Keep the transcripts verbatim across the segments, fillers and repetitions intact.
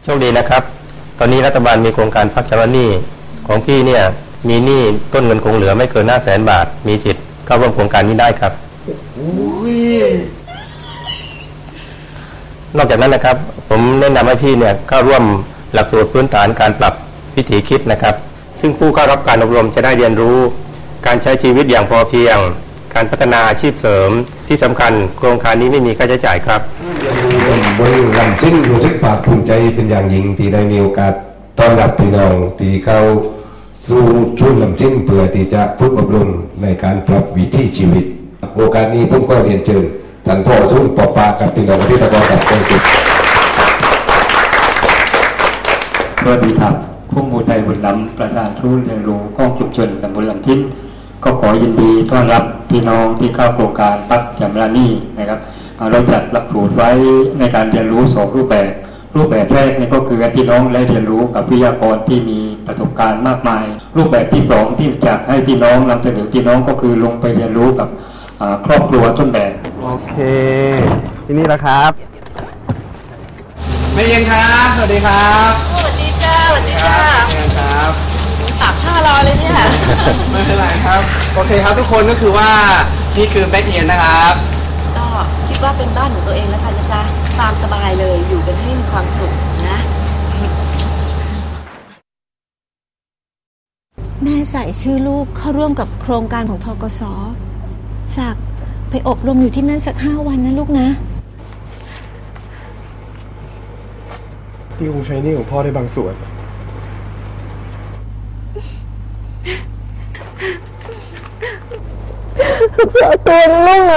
โชคดีนะครับตอนนี้รัฐบาลมีโครงการพักชำระหนี้ของพี่เนี่ยมีหนี้ต้นเงินคงเหลือไม่เกินห้าแสนบาทมีสิทธิ์เข้าร่วมโครงการนี้ได้ครับนอกจากนั้นนะครับผมแนะนำให้พี่เนี่ยเข้าร่วมหลักสูตรพื้นฐานการปรับวิถีคิดนะครับซึ่งผู้เข้ารับการอบรมจะได้เรียนรู้การใช้ชีวิตอย่างพอเพียงการพัฒนาอาชีพเสริมที่สำคัญโครงการนี้ไม่มีค่าใช้จ่ายครับบนลำจิ้นรู้สึกภาคภูมิใจเป็นอย่างยิ่งที่ได้มีโอกาสต้อนรับพี่น้องที่เข้าสู่ชุนลำจิ้นเพื่อที่จะฝึกอบรมในการปรับวิถีชีวิตโอกาสนี้ผมก็เรียนเชิญท่านพ่อสุนปอปากับพี่น้องที่ตะกอกับคนจิตสวัสดีครับผู้มูไทยบุญล้ำประธานทุนเรียนรู้กองชุมชนตำบลลำทิ้นก็ขอยินดีต้อนรับพี่น้องที่เข้าโครงการพักชำระหนี้นะครับเราจัดหลักสูตรไว้ในการเรียนรู้สองรูปแบบรูปแบบแรกนี่ก็คือให้พี่น้องได้เรียนรู้กับวิทยากรที่มีประสบการณ์มากมายรูปแบบที่สองที่จะให้พี่น้องนำเสนอพี่น้องก็คือลงไปเรียนรู้กับครอบครัวต้นแบบโอเคทีนี้ละครับแม่เย็นครับสวัสดีครับสวัสดีจ้าสวัสดีจ้าแม่ครับตากผ้ารอเลยเนี่ยไม่เป็นไรครับโอเคครับทุกคนก็คือว่านี่คือแม่เย็นนะครับก็คิดว่าเป็นบ้านของตัวเองแล้วกันนะจ๊ะตามสบายเลยอยู่กันให้มีความสุขนะแม่ใส่ชื่อลูกเข้าร่วมกับโครงการของธกส.ศักดิ์ไปอบรมอยู่ที่นั่นสักห้าวันนะลูกนะพี่คงใช้หนี้ของพ่อได้บางส่วนอย่าตัวลูกนะ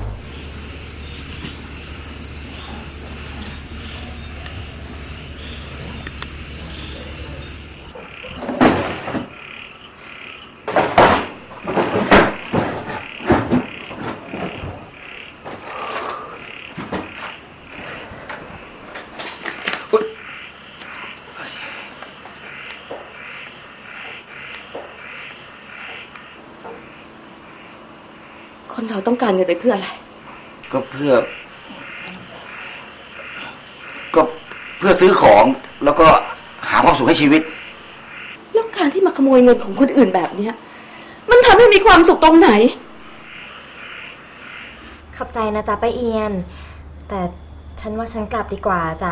คนเราต้องการเงินไปเพื่ออะไรก็เพื่อก็เพื่อซื้อของแล้วก็หาความสุขให้ชีวิตแล้วการที่มาขโมยเงินของคนอื่นแบบเนี้ยมันทำให้มีความสุขตรงไหนขอบใจนะจ๊ะป้าเอียนแต่ฉันว่าฉันกลับดีกว่าจ้ะ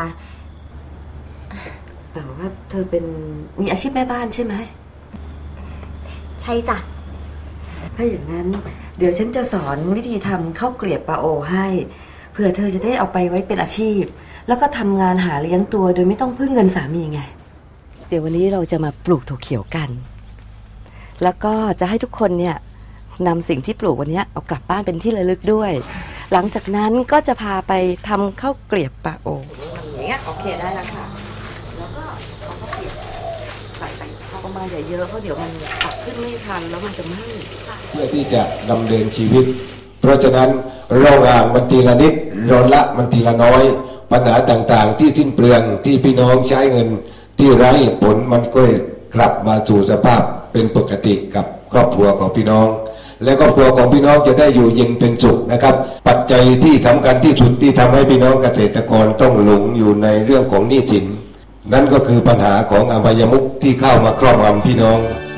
แต่ว่าเธอเป็นมีอาชีพแม่บ้านใช่ไหมใช่จ้ะถ้าอย่างนั้นเดี๋ยวฉันจะสอนวิธีทำข้าวเกลียบปลาโอให้เผื่อเธอจะได้เอาไปไว้เป็นอาชีพแล้วก็ทำงานหาเลี้ยงตัวโดยไม่ต้องพึ่งเงินสามีไงเดี๋ยววันนี้เราจะมาปลูกถั่วเขียวกันแล้วก็จะให้ทุกคนเนี่ยนำสิ่งที่ปลูกวันนี้เอากลับบ้านเป็นที่ระลึกด้วยหลังจากนั้นก็จะพาไปทำข้าวเกลียบปลาโออย่างเงี้ยโอเคได้แล้วค่ะแล้วก็เอาข้าวเกลียบใส่ไปประมาณอย่าเยอะเพราะเดี๋ยวมันตักขึ้นไม่ทันแล้วมันจะไหม้เพื่อที่จะดำเนินชีวิตเพราะฉะนั้นเราอ่างมันทีละนิดเราละมันทีละน้อยปัญหาต่างๆที่สิ้นเปลืองที่พี่น้องใช้เงินที่ไร้ผลมันก็กลับมาสู่สภาพเป็นปกติกับครอบครัวของพี่น้องและครอบครัวของพี่น้องจะได้อยู่เย็นเป็นสุขนะครับปัจจัยที่สำคัญที่สุดที่ทำให้พี่น้องเกษตรกรต้องหลงอยู่ในเรื่องของหนี้สินนั่นก็คือปัญหาของอบายมุขที่เข้ามาครอบงำพี่น้อง